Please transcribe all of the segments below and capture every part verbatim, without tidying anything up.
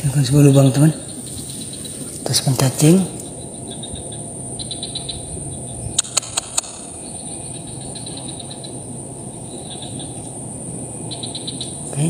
Silakan sebuah lubang teman. Terus mencacing. Oke.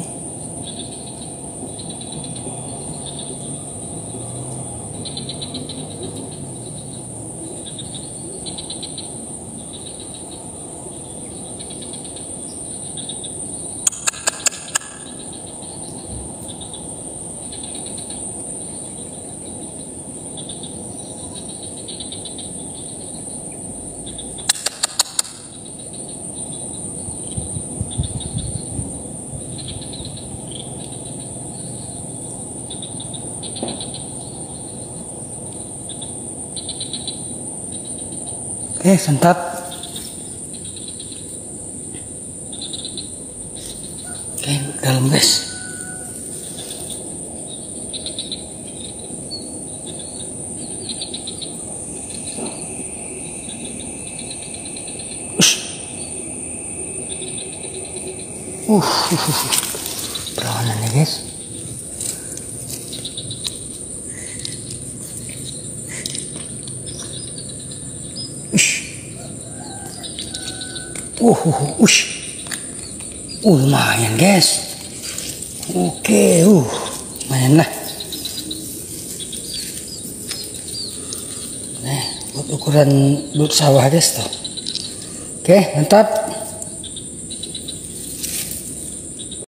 Oke, santap. Oke, dalam guys. Uh, uh, uh. Perawanan ya guys. Uh, uh, uh, uh, lumayan guys. Oke, uh, lumayan lah. Nah, buat ukuran belut sawah guys tuh. Oke, mantap.